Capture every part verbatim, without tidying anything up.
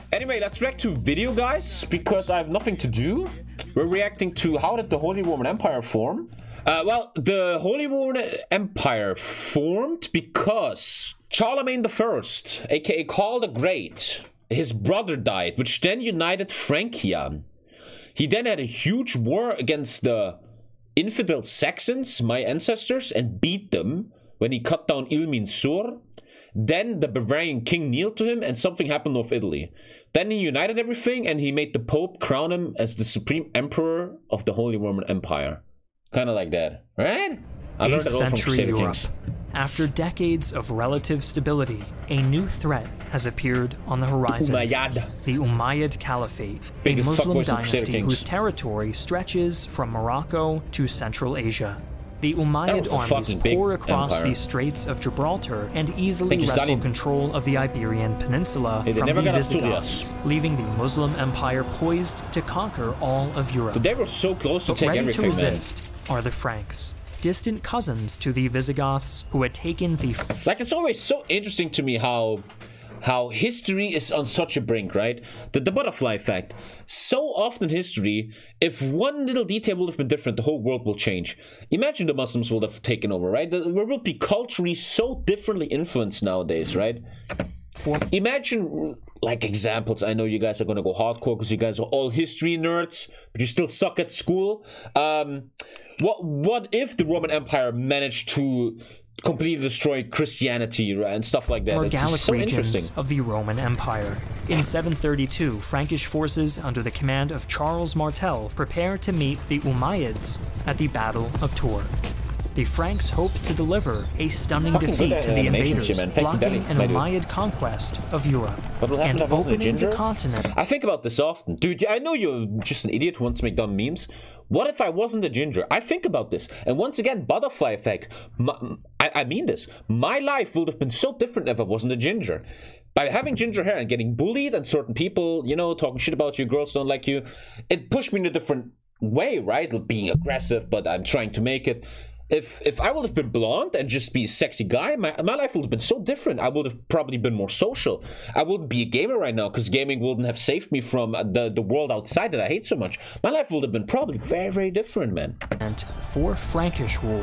Anyway, let's react to video, guys, because I have nothing to do. We're reacting to how did the Holy Roman Empire form? Uh, well, the Holy Roman Empire formed because Charlemagne the First, aka Karl the Great, his brother died, which then united Francia. He then had a huge war against the infidel Saxons, my ancestors, and beat them when he cut down Ilmin-Sur. Then the Bavarian king kneeled to him and something happened with Italy. Then he united everything and he made the Pope crown him as the supreme emperor of the Holy Roman Empire. Kind of like that, right? I learned that all from Crusader Kings. After decades of relative stability, a new threat has appeared on the horizon. Umayyad. The Umayyad Caliphate, Biggest a Muslim dynasty whose Kings. territory stretches from Morocco to Central Asia. The Umayyad armies pour across empire. the Straits of Gibraltar and easily you, wrestle Stalin. control of the Iberian Peninsula Hey, from never the got Visigoths, leaving the Muslim Empire poised to conquer all of Europe. But they were so close to But take ready everything, to resist man. are the Franks, distant cousins to the Visigoths who had taken the... Like, it's always so interesting to me how how history is on such a brink, right? The, the butterfly effect. So often history, if one little detail would have been different, the whole world will change. Imagine the Muslims would have taken over, right? The world will be culturally so differently influenced nowadays, right? For Imagine, like, examples. I know you guys are going to go hardcore because you guys are all history nerds, but you still suck at school. Um, what, what if the Roman Empire managed to completely destroy Christianity and stuff like that? Or It's Gallic so regions interesting. of the Roman Empire. In seven thirty-two, Frankish forces under the command of Charles Martel prepared to meet the Umayyads at the Battle of Tours. The Franks hoped to deliver a stunning Fucking defeat good to the animations invaders, here, man. Thank you, blocking Daddy. an My dude. Umayyad conquest of Europe But we'll have and to have also the opening the ginger. continent. I think about this often. Dude, I know you're just an idiot who wants to make dumb memes. What if I wasn't a ginger? I think about this. And once again, butterfly effect. My, I, I mean this. My life would have been so different if I wasn't a ginger. By having ginger hair and getting bullied and certain people, you know, talking shit about you, girls don't like you, it pushed me in a different way, right? Being aggressive, but I'm trying to make it. If if I would have been blonde and just be a sexy guy, my, my life would have been so different. I would have probably been more social. I wouldn't be a gamer right now because gaming wouldn't have saved me from the, the world outside that I hate so much. My life would have been probably very, very different, man. And for Frankish rule.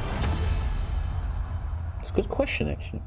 It's a good question, actually.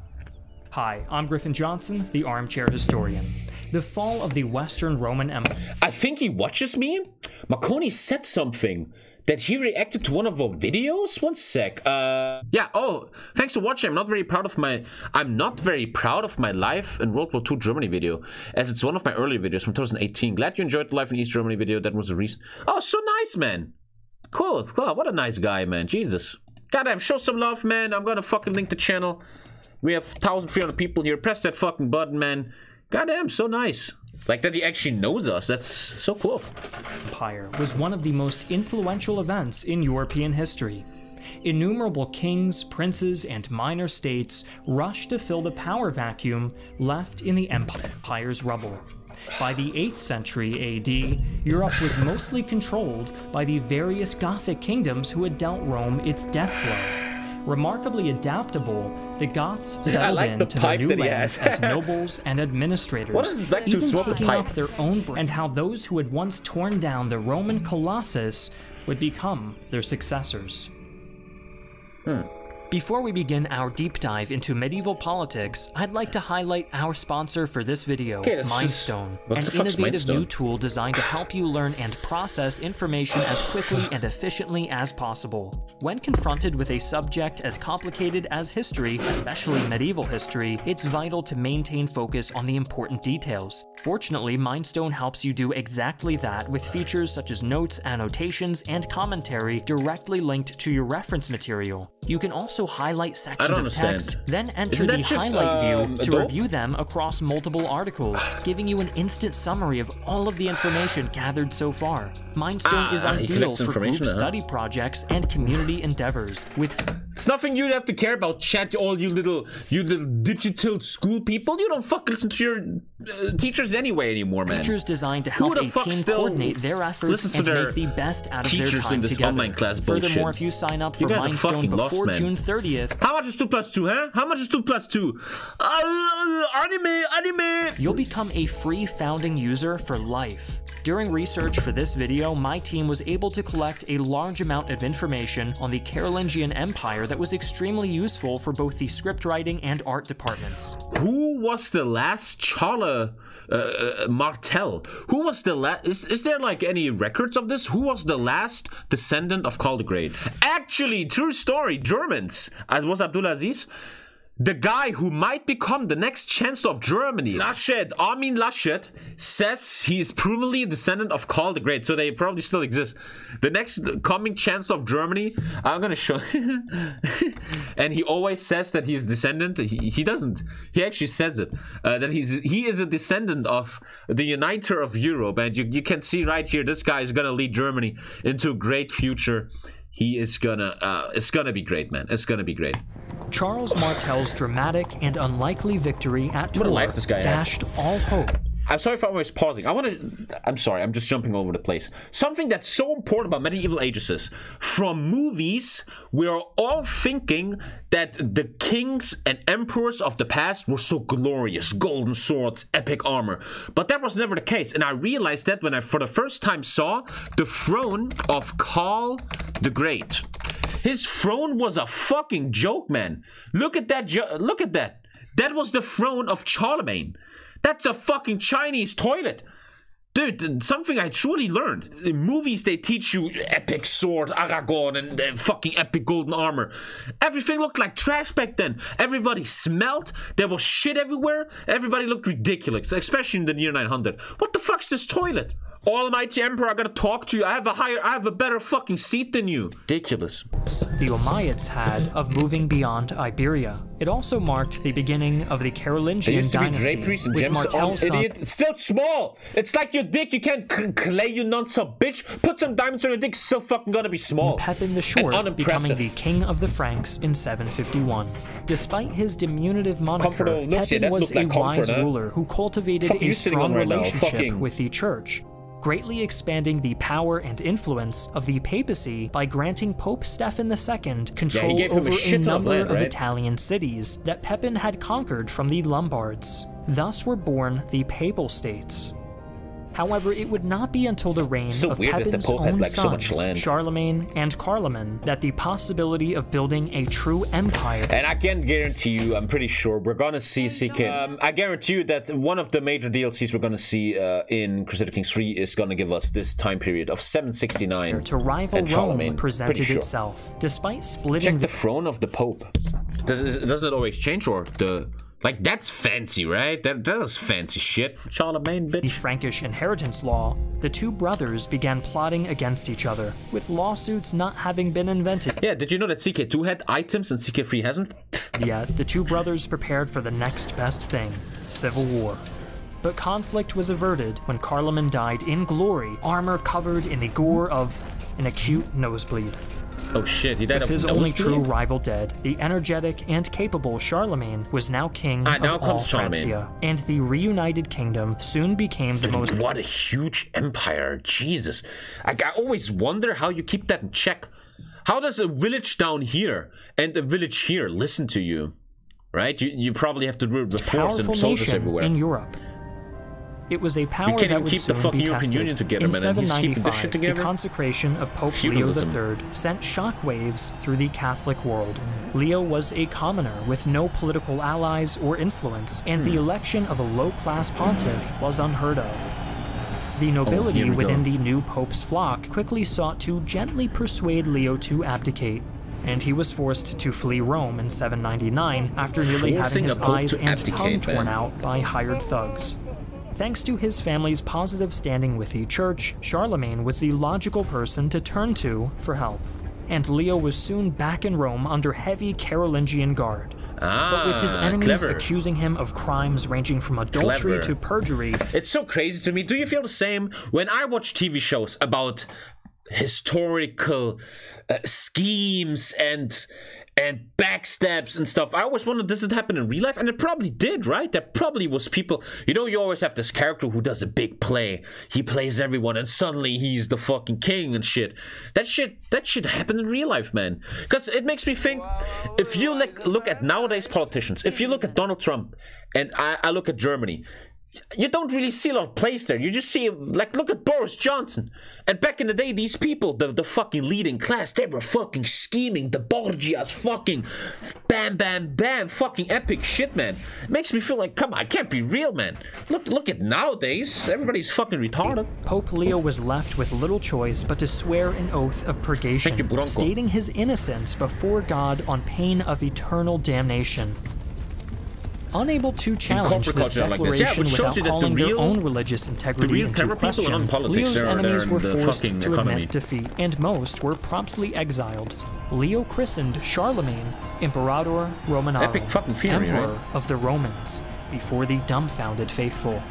Hi, I'm Griffin Johnson, the Armchair Historian. The fall of the Western Roman Empire. I think he watches me. Marconi said something. That he reacted to one of our videos? One sec. Uh, yeah, oh, thanks for watching. I'm not very proud of my... I'm not very proud of my life in World War Two Germany video, as it's one of my early videos from two thousand eighteen. Glad you enjoyed the Life in East Germany video. That was the reason. Oh, so nice, man. Cool, cool. What a nice guy, man. Jesus. Goddamn, show some love, man. I'm gonna fucking link the channel. We have one thousand three hundred people here. Press that fucking button, man. Goddamn, so nice. Like that he actually knows us. That's so cool. Empire was one of the most influential events in European history. Innumerable kings, princes, and minor states rushed to fill the power vacuum left in the empire's rubble. By the eighth century A D, Europe was mostly controlled by the various Gothic kingdoms who had dealt Rome its death blow. Remarkably adaptable, the Goths settled like the into their new lands as nobles and administrators, What is this like to even swap a taking pipe? up their own brand, and how those who had once torn down the Roman Colossus would become their successors. Hmm. Before we begin our deep dive into medieval politics, I'd like to highlight our sponsor for this video, Okay, that's Mindstone, just- what an the fuck's innovative Mindstone? new tool designed to help you learn and process information as quickly and efficiently as possible. When confronted with a subject as complicated as history, especially medieval history, it's vital to maintain focus on the important details. Fortunately, Mindstone helps you do exactly that with features such as notes, annotations, and commentary directly linked to your reference material. You can also highlight sections of understand. text, then enter Isn't that the just, highlight um, view to Adobe? review them across multiple articles, giving you an instant summary of all of the information gathered so far. Mindstone Ah, is he ideal collects for group information, huh? study projects and community endeavors. With It's nothing you have to care about, chat, all you little, you little digital school people. You don't fucking listen to your uh, teachers anyway anymore, man. Teachers designed to help a team coordinate their efforts and make the best out of their time in this together. Online class bullshit. Furthermore, if you sign up for Mindstone before lost, June thirtieth, how much is two plus two, huh? How much is two plus two? Uh, anime, anime. You'll become a free founding user for life. During research for this video, my team was able to collect a large amount of information on the Carolingian Empire that was extremely useful for both the scriptwriting and art departments. Who was the last Charle uh, Martel? Who was the last? Is, is there like any records of this? Who was the last descendant of Karl the Great? Actually, true story, Germans. As was Abdulaziz. The guy who might become the next chancellor of Germany, Laschet, Armin Laschet, says he is provably a descendant of Karl the Great, so they probably still exist. The next coming chancellor of Germany, I'm gonna show and he always says that he's descendant. He, he doesn't. He actually says it, uh, that he's he is a descendant of the uniter of Europe, and you, you can see right here, this guy is gonna lead Germany into a great future. He is gonna, uh, it's gonna be great, man. It's gonna be great. Charles Martel's dramatic and unlikely victory at Tours dashed all hope. I'm sorry if I'm always pausing. I want to... I'm sorry, I'm just jumping all over the place. Something that's so important about medieval ages is, from movies, we're all thinking that the kings and emperors of the past were so glorious. Golden swords, epic armor. But that was never the case. And I realized that when I, for the first time, saw the throne of Karl the Great. His throne was a fucking joke, man. Look at that. Look at that. That was the throne of Charlemagne. That's a fucking Chinese toilet. Dude, something I truly learned. In movies, they teach you epic sword, Aragorn, and uh, fucking epic golden armor. Everything looked like trash back then. Everybody smelled. There was shit everywhere. Everybody looked ridiculous, especially in the year nine hundred. What the fuck's this toilet? Almighty Emperor, I gotta talk to you. I have a higher, I have a better fucking seat than you. Ridiculous. The Umayyads had of moving beyond Iberia. It also marked the beginning of the Carolingian dynasty. With Martel's son. Idiot. It's still small. It's like your dick. You can't clay, you nonsense bitch. Put some diamonds on your dick. It's still fucking gonna be small. Pepin the Short becoming the king of the Franks in seven fifty-one. Despite his diminutive moniker, Pepin yeah, was a like wise comfort, ruler huh? who cultivated a strong right relationship with the church, greatly expanding the power and influence of the papacy by granting Pope Stephen the Second control yeah, over a, a number of, land, right? of Italian cities that Pepin had conquered from the Lombards. Thus were born the Papal States. However, it would not be until the reign so of Pepin's own like sons, so Charlemagne and Carloman, that the possibility of building a true empire. And I can guarantee you, I'm pretty sure, we're gonna see C K. Um, I guarantee you that one of the major D L Cs we're gonna see uh, in Crusader Kings three is gonna give us this time period of seven sixty-nine. To rival Rome presented sure. itself, despite splitting Check the, the throne of the Pope. Does, doesn't it always change, or the... Like, that's fancy, right? That, that is fancy shit. Charlemagne, bitch. The Frankish inheritance law, the two brothers began plotting against each other, with lawsuits not having been invented. Yeah, did you know that C K two had items and C K three hasn't? Yet, the two brothers prepared for the next best thing, civil war. But conflict was averted when Carloman died in glory, armor covered in the gore of an acute nosebleed. Oh shit, he died With of his only true rival dead, the energetic and capable Charlemagne was now king ah, now of all Francia, and the reunited kingdom soon became the most... What a huge empire, Jesus. I, I always wonder how you keep that in check. How does a village down here and a village here listen to you? Right? You, you probably have to do it with force and soldiers everywhere. In Europe. It was a power that would keep soon the fucking be European tested. Union together, In man, seven ninety-five, shit the consecration of Pope Feudalism. Leo the Third sent shockwaves through the Catholic world. Leo was a commoner with no political allies or influence, and hmm. the election of a low-class pontiff was unheard of. The nobility oh, within go. the new pope's flock quickly sought to gently persuade Leo to abdicate, and he was forced to flee Rome in seven ninety-nine after nearly Forcing having his eyes and abdicate, tongue man. torn out by hired thugs. Thanks to his family's positive standing with the church, Charlemagne was the logical person to turn to for help, and Leo was soon back in Rome under heavy Carolingian guard. Ah, but with his enemies clever. accusing him of crimes ranging from adultery Clever. to perjury. It's so crazy to me. Do you feel the same? When I watch T V shows about historical uh, schemes and and backstabs and stuff. I always wondered, does it happen in real life? And it probably did, right? There probably was people, you know, you always have this character who does a big play. He plays everyone and suddenly he's the fucking king and shit. That shit, that shit happened in real life, man. Because it makes me think, if you like, look at nowadays politicians, if you look at Donald Trump and I, I look at Germany, you don't really see a lot of plays there. You just see, like, look at Boris Johnson. And back in the day, these people, the, the fucking leading class, they were fucking scheming. The Borgias, fucking bam, bam, bam, fucking epic shit, man. It makes me feel like, come on, it can't be real, man. Look, look at nowadays. Everybody's fucking retarded. Pope Leo was left with little choice but to swear an oath of purgation, you, stating his innocence before God on pain of eternal damnation. Unable to challenge this declaration like this. Yeah, without calling the real, their own religious integrity into question, Leo's enemies were forced to economy. admit defeat, and most were promptly exiled. Leo christened Charlemagne Imperator Romanorum, theory, Emperor right? of the Romans, before the dumbfounded faithful.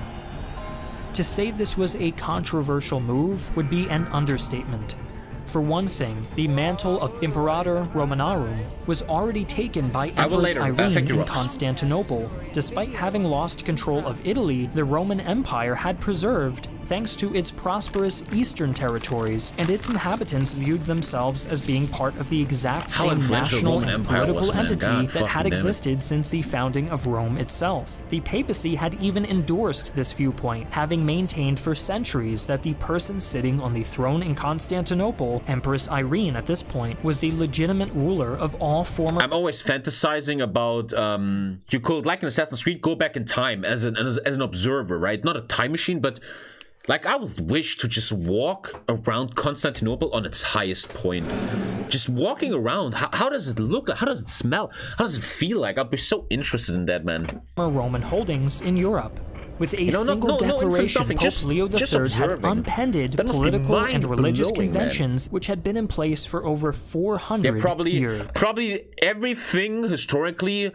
To say this was a controversial move would be an understatement. For one thing, the mantle of Imperator Romanorum was already taken by Empress Irene in Constantinople. Despite having lost control of Italy, the Roman Empire had preserved thanks to its prosperous eastern territories, and its inhabitants viewed themselves as being part of the exact same national and political entity that had existed since the founding of Rome itself. The papacy had even endorsed this viewpoint, having maintained for centuries that the person sitting on the throne in Constantinople, Empress Irene at this point, was the legitimate ruler of all former... I'm always fantasizing about, um, you could, like in Assassin's Creed, go back in time as an, as, as an observer, right? Not a time machine, but... Like, I would wish to just walk around Constantinople on its highest point. Just walking around, how, how does it look like? How does it smell? How does it feel like? I'd be so interested in that, man. Roman holdings in Europe. With a you know, single no, no, declaration, no, Pope just, Leo the Third had unpended political and religious conventions man. which had been in place for over four hundred yeah, probably, years. Probably everything historically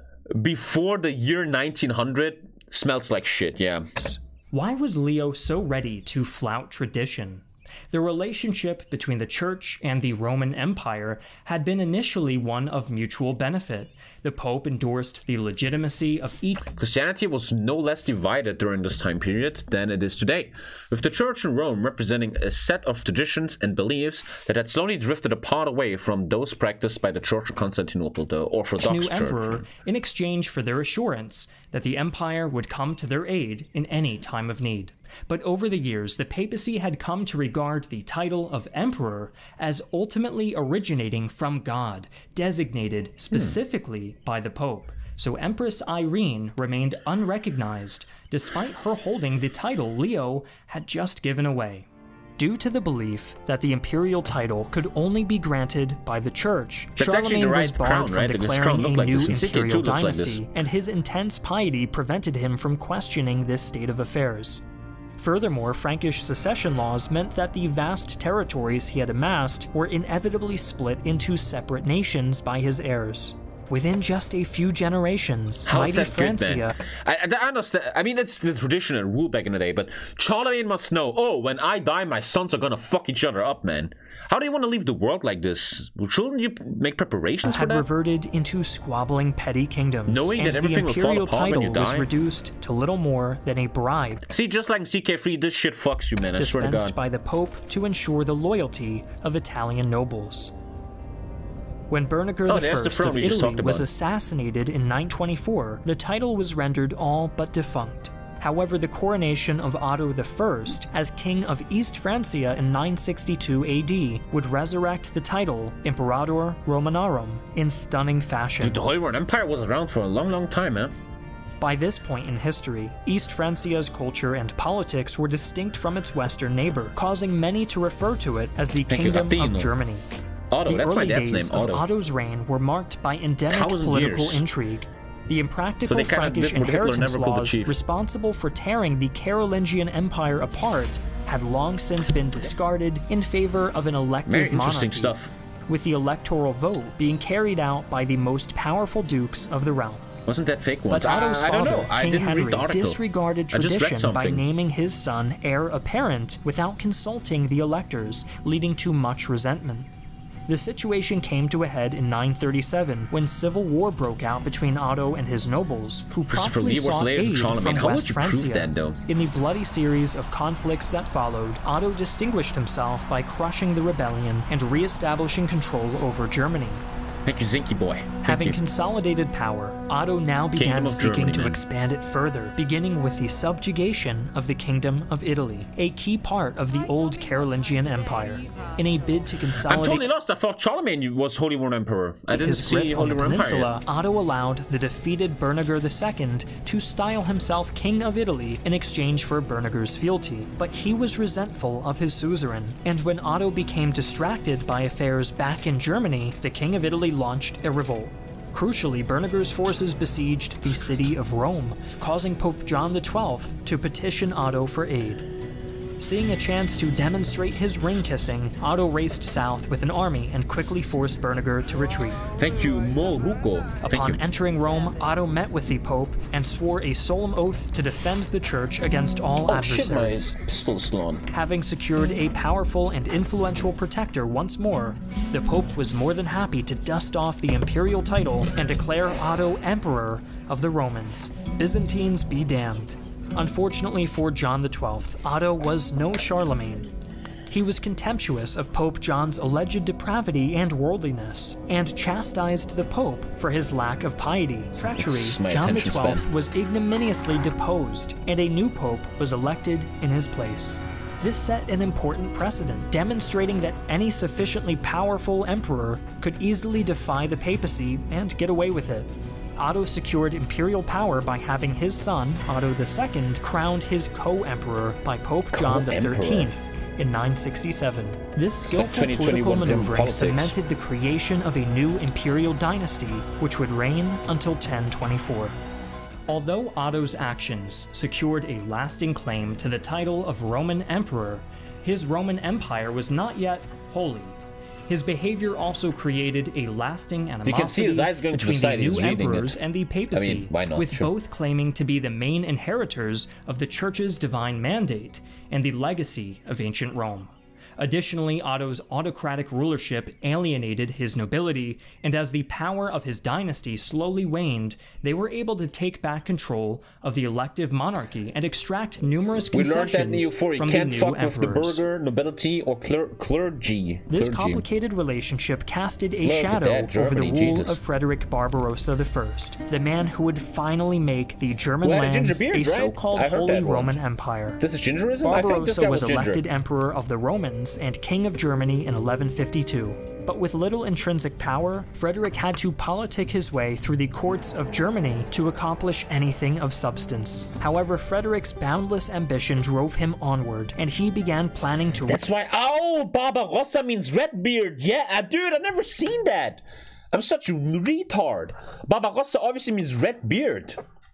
before the year nineteen hundred smells like shit, yeah. Why was Leo so ready to flout tradition? The relationship between the Church and the Roman Empire had been initially one of mutual benefit. The Pope endorsed the legitimacy of each... Christianity was no less divided during this time period than it is today, with the Church in Rome representing a set of traditions and beliefs that had slowly drifted apart away from those practiced by the Church of Constantinople, the Orthodox new Church. emperor, in exchange for their assurance that the empire would come to their aid in any time of need. But over the years, the papacy had come to regard the title of emperor as ultimately originating from God, designated specifically hmm. by the Pope. So Empress Irene remained unrecognized, despite her holding the title Leo had just given away. Due to the belief that the imperial title could only be granted by the Church, That's Charlemagne right was barred crown, from right? declaring a like new this. imperial dynasty, like and his intense piety prevented him from questioning this state of affairs. Furthermore, Frankish succession laws meant that the vast territories he had amassed were inevitably split into separate nations by his heirs. Within just a few generations, How mighty Francia... Good, I, I understand. I mean, it's the tradition and rule back in the day, but Charlemagne must know, oh, when I die, my sons are gonna fuck each other up, man. How do you want to leave the world like this? Shouldn't you make preparations for that? Had reverted into squabbling petty kingdoms, knowing and that everything the will fall imperial apart title when you die? was reduced to little more than a bribe. See, just like in C K three, this shit fucks you, man. I swear to God. Dispensed by the Pope to ensure the loyalty of Italian nobles. When Berniger oh, the First the of Italy was assassinated in nine twenty-four, the title was rendered all but defunct. However, the coronation of Otto the First as King of East Francia in nine sixty-two A D would resurrect the title Imperator Romanorum in stunning fashion. Dude, the Holy Roman Empire was around for a long, long time, man. By this point in history, East Francia's culture and politics were distinct from its western neighbor, causing many to refer to it as the Kingdom of Germany. Otto, the that's early my dad's days name, Otto. of Otto's reign were marked by endemic Thousand political years. intrigue. The impractical so Frankish inheritance laws responsible for tearing the Carolingian Empire apart had long since been discarded in favor of an elective Very interesting monarchy, stuff. with the electoral vote being carried out by the most powerful dukes of the realm. Wasn't that fake once? But Otto's I, I don't father, know. I King didn't Henry, read the article. disregarded I just read tradition by something. naming his son heir apparent without consulting the electors, leading to much resentment. The situation came to a head in nine thirty-seven when civil war broke out between Otto and his nobles, who promptly sought aid from How West would you prove Francia. that, though? In the bloody series of conflicts that followed, Otto distinguished himself by crushing the rebellion and re-establishing control over Germany. Thank you, Zinky boy. Thank Having you. consolidated power, Otto now began Kingdom of seeking Germany, to man. expand it further, beginning with the subjugation of the Kingdom of Italy, a key part of the old Carolingian Empire. In a bid to I'm consolidate totally lost. I thought Charlemagne was Holy War Emperor. I didn't his see grip on Holy the War Empire. peninsula, yet. Otto allowed the defeated Berniger the Second to style himself King of Italy in exchange for Berniger's fealty, but he was resentful of his suzerain, and when Otto became distracted by affairs back in Germany, the King of Italy launched a revolt. Crucially, Berniger's forces besieged the city of Rome, causing Pope John the twelfth to petition Otto for aid. Seeing a chance to demonstrate his ring-kissing, Otto raced south with an army and quickly forced Berniger to retreat. Thank you, Mo Hugo. Thank Upon you. entering Rome, Otto met with the Pope and swore a solemn oath to defend the church against all Oh shit, my adversaries. pistol is still on. Having secured a powerful and influential protector once more, the Pope was more than happy to dust off the imperial title and declare Otto Emperor of the Romans. Byzantines be damned. Unfortunately for John the twelfth, Otto was no Charlemagne. He was contemptuous of Pope John's alleged depravity and worldliness, and chastised the Pope for his lack of piety. Treachery, It's my John the attention twelfth span. was ignominiously deposed, and a new Pope was elected in his place. This set an important precedent, demonstrating that any sufficiently powerful emperor could easily defy the papacy and get away with it. Otto secured imperial power by having his son, Otto the Second, crowned his co-emperor by Pope John the Co-emperor. thirteenth in nine sixty-seven. This like skillful twenty political twenty-one maneuvering politics. cemented the creation of a new imperial dynasty, which would reign until ten twenty-four. Although Otto's actions secured a lasting claim to the title of Roman Emperor, his Roman Empire was not yet holy. His behavior also created a lasting animosity You can see his eyes going to the between side, the he's new reading emperors it. and the papacy, I mean, why not? with Sure. both claiming to be the main inheritors of the Church's divine mandate and the legacy of ancient Rome. Additionally, Otto's autocratic rulership alienated his nobility, and as the power of his dynasty slowly waned, they were able to take back control of the elective monarchy and extract numerous We learned concessions that in E U four you from can't the new fuck with the emperors. burgher, nobility, or cler clergy. This clergy. complicated relationship casted a Look at shadow that, over the Germany, rule Jesus. of Frederick Barbarossa the First, the man who would finally make the German Who had a ginger lands beard, a right? so-called I heard Holy that one. Roman Empire. This is gingerism? I think this Barbarossa guy was was ginger. elected emperor of the Romans and king of Germany in eleven fifty-two. But with little intrinsic power, Frederick had to politic his way through the courts of Germany to accomplish anything of substance. However, Frederick's boundless ambition drove him onward, and he began planning to... That's why. Oh, Barbarossa means red beard. Yeah, uh, dude, I've never seen that. I'm such a retard. Barbarossa obviously means red beard.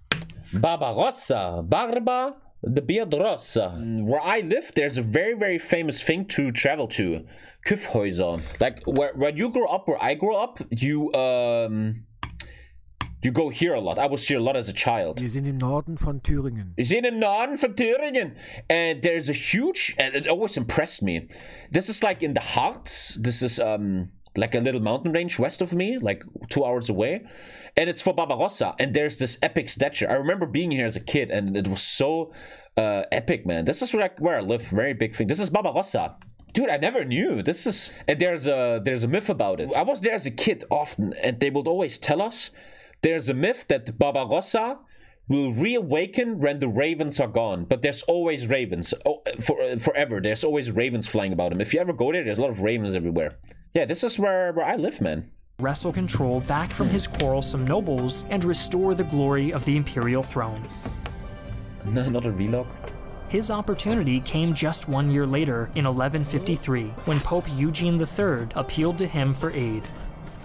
Barbarossa. Barba. The beard rossa. Where I live, there's a very, very famous thing to travel to. Küffhäuser. Like, where, where you grow up, where I grew up, you, um... You go here a lot. I was here a lot as a child. Wir sind im Norden von Thüringen. You see in the Norden von Thüringen. And there's a huge, and it always impressed me. This is like in the Harz. This is um like a little mountain range west of me, like two hours away. And it's for Barbarossa. And there's this epic statue. I remember being here as a kid, and it was so uh, epic, man. This is where I, where I live. Very big thing. This is Barbarossa. Dude, I never knew. This is, and there's a there's a myth about it. I was there as a kid often, and they would always tell us there's a myth that Barbarossa will reawaken when the ravens are gone. But there's always ravens. Oh, for, forever. There's always ravens flying about him. If you ever go there, there's a lot of ravens everywhere. Yeah, this is where, where I live, man. wrestle control back from his quarrelsome nobles and restore the glory of the imperial throne. Not a vlog. His opportunity came just one year later, in eleven fifty-three, when Pope Eugene the Third appealed to him for aid.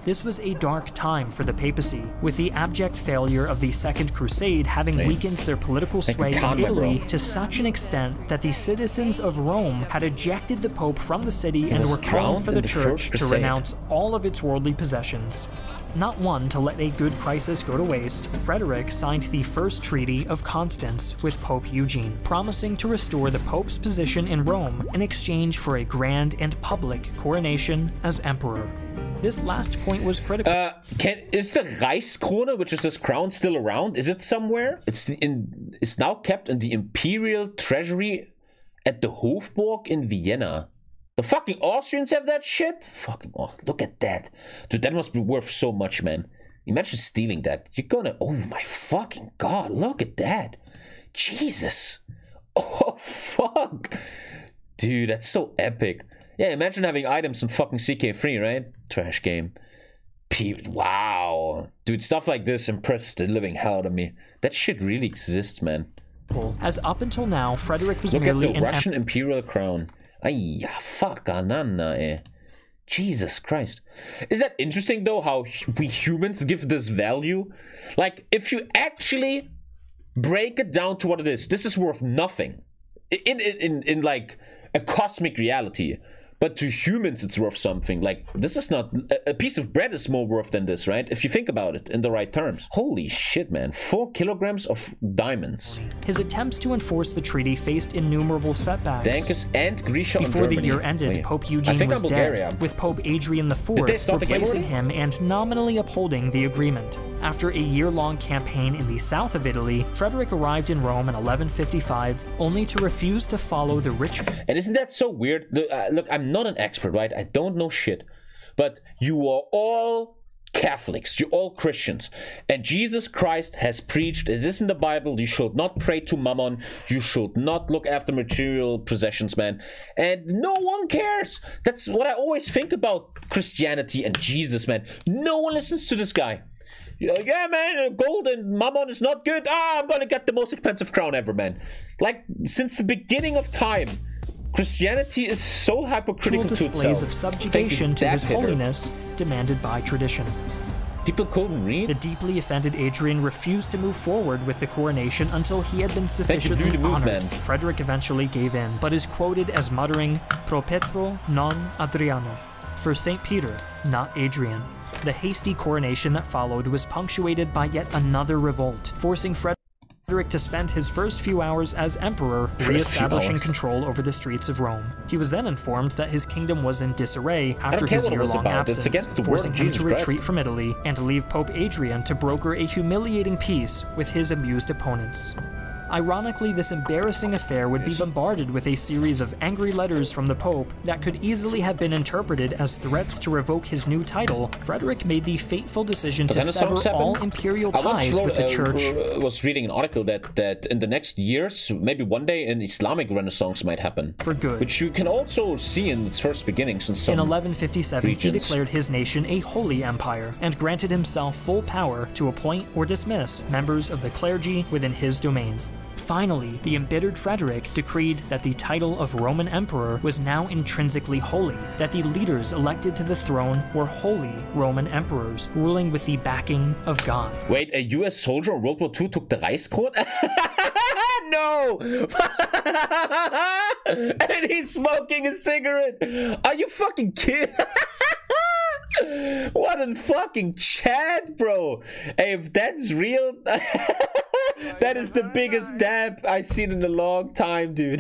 This was a dark time for the papacy, with the abject failure of the Second Crusade having Man. weakened their political sway in comment, Italy bro. to such an extent that the citizens of Rome had ejected the Pope from the city and was were calling drowned for in the the church First to Crusade. renounce all of its worldly possessions. Not one to let a good crisis go to waste, Frederick signed the First Treaty of Constance with Pope Eugene, promising to restore the Pope's position in Rome in exchange for a grand and public coronation as emperor. This last point was critical. Uh, can is the Reichskrone, which is this crown, still around? Is it somewhere? It's in. It's now kept in the imperial treasury at the Hofburg in Vienna. The fucking Austrians have that shit? Fucking oh, look at that. Dude, that must be worth so much, man. Imagine stealing that. You're gonna... Oh my fucking god, look at that. Jesus. Oh, fuck. Dude, that's so epic. Yeah, imagine having items in fucking C K three, right? Trash game. P wow. Dude, stuff like this impresses the living hell out of me. That shit really exists, man. As up until now, Frederick was Look merely at the an Russian imperial crown. Ay, fuck, anana, eh. Jesus Christ. Is that interesting, though, how we humans give this value? Like, if you actually break it down to what it is, this is worth nothing. In, in, in, in like, a cosmic reality. But to humans, it's worth something. Like, this is not... A piece of bread is more worth than this, right? If you think about it in the right terms. Holy shit, man. Four kilograms of diamonds. His attempts to enforce the treaty faced innumerable setbacks. Dankers and Grisha Before and the Germany. year ended, Wait. Pope I Eugene think was I'm Bulgaria. dead, with Pope Adrian the Did they Fourth start the game replacing already? him and nominally upholding the agreement. After a year-long campaign in the south of Italy, Frederick arrived in Rome in eleven fifty-five, only to refuse to follow the ritual. And isn't that so weird? The, uh, look, I'm not an expert, right? I don't know shit. But you are all Catholics. You're all Christians. And Jesus Christ has preached, it is in the Bible, you should not pray to mammon. You should not look after material possessions, man. And no one cares. That's what I always think about Christianity and Jesus, man. No one listens to this guy. Yeah, man, gold and mammon is not good. Ah, I'm gonna get the most expensive crown ever, man. Like, since the beginning of time, Christianity is so hypocritical to displays itself. of subjugation to His Holiness demanded by tradition. People couldn't read. The deeply offended Adrian refused to move forward with the coronation until he had been sufficiently do the move, honored. man. Frederick eventually gave in, but is quoted as muttering, "Pro Petro non Adriano," for Saint Peter, not Adrian. The hasty coronation that followed was punctuated by yet another revolt, forcing Frederick to spend his first few hours as emperor re-establishing control over the streets of Rome. He was then informed that his kingdom was in disarray after his year-long absence, forcing him to retreat from Italy and leave Pope Adrian to broker a humiliating peace with his amused opponents. Ironically, this embarrassing affair would be bombarded with a series of angry letters from the Pope that could easily have been interpreted as threats to revoke his new title. Frederick made the fateful decision to sever all imperial ties with the church. I was reading an article that, that in the next years, maybe one day, an Islamic Renaissance might happen. For good. Which you can also see in its first beginnings in some In eleven fifty-seven, regions. he declared his nation a holy empire and granted himself full power to appoint or dismiss members of the clergy within his domain. Finally, the embittered Frederick decreed that the title of Roman Emperor was now intrinsically holy, that the leaders elected to the throne were holy Roman emperors, ruling with the backing of God. Wait, a U S soldier in World War Two took the Reichskrone? No! And he's smoking a cigarette! Are you fucking kidding? What a fucking Chad, bro! Hey, if that's real, that is the biggest dab I've seen in a long time, dude.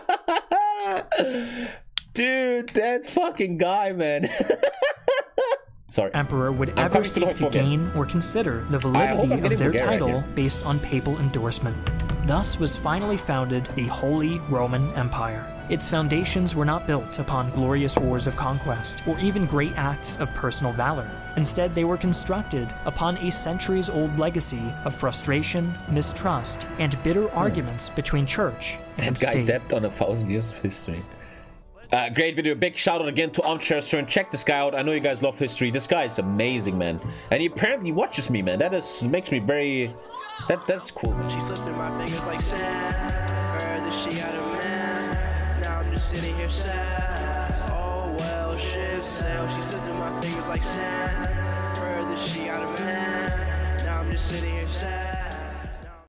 Dude, that fucking guy, man. Sorry. Emperor would I'm ever coming to seek to Bulgaria. gain or consider the I hope validity I'm getting of their Bulgaria title here. based on papal endorsement. Thus was finally founded the Holy Roman Empire. Its foundations were not built upon glorious wars of conquest, or even great acts of personal valor. Instead, they were constructed upon a centuries-old legacy of frustration, mistrust, and bitter arguments between church and That guy state. dabbed on a thousand years of history. Uh, great video. Big shout out again to Armchair Historian. Check this guy out. I know you guys love history. This guy is amazing, man. And he apparently watches me, man. That is makes me very... That That's cool. She slipped through my fingers like sand. Heard that she had a man. Now I'm just sitting here sad. Oh well, shit sail. She slipped through my fingers Smells like sand for the sheet out of